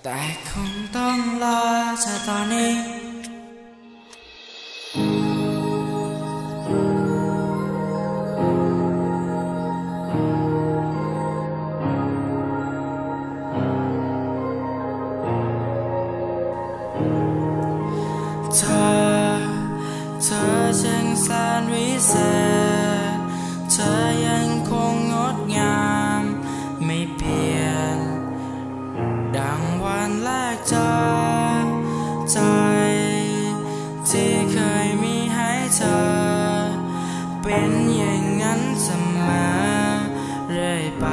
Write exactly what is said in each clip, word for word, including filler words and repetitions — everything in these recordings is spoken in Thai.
แต่คงต้องรอเธอตอนนี้เธอเธอช่างแสนวิเศษเธอยังคงงดงามไม่เปลี่ยนดังวันแรกเจอใจที่เคยมีให้เธอเป็นอย่างนั้นเสมอเรื่อยไป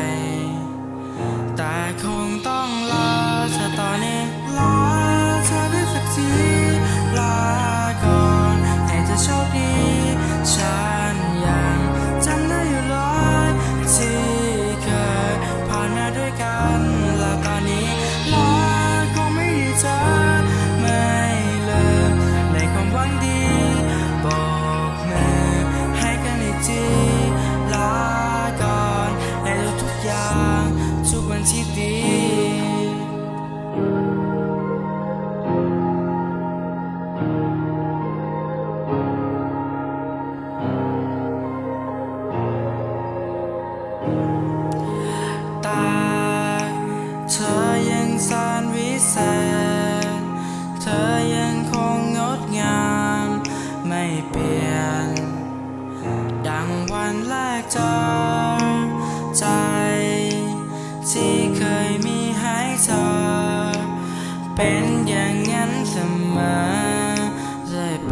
แต่คงต้องรอเธอตอนนี้รอเธอได้สักทีลาก่อนให้เธอโชคดีฉันยังจำได้อยู่เลยที่เคยผ่านมาด้วยกันและตอนนี้ลาคงไม่ได้เจอไม่ลืมในความหวังดีบอกมือให้กันอีกทีลาก่อนในทุกๆอย่างทุกวันที่ดีแต่เธอยังแสนวิเศษเธอยังคงงดงามไม่เปลี่ยนดังวันแรกเจอใจที่เคยมีให้เธอเป็นอย่างนั้นเสมอเรื่อยไป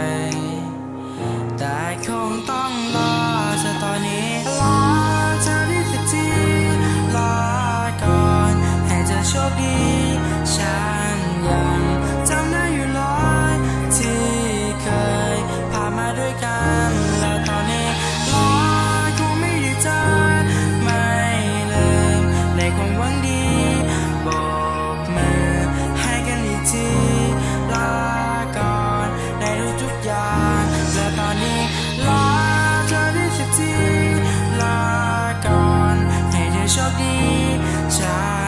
แต่คงต้องรอเธอตอนนี้รอเธอได้สักทีลาก่อนให้เธอโชคดีฉันยังจำได้อยู่เลยที่เคยผ่านมาด้วยกันและตอนนี้รอคงไม่ได้เจอไม่ลืมในความหวังดีบอกมือให้กันอีกทีลาก่อนในทุกๆอย่างและตอนนี้รอเธอได้สักทีลาก่อนให้เธอโชคดีฉัน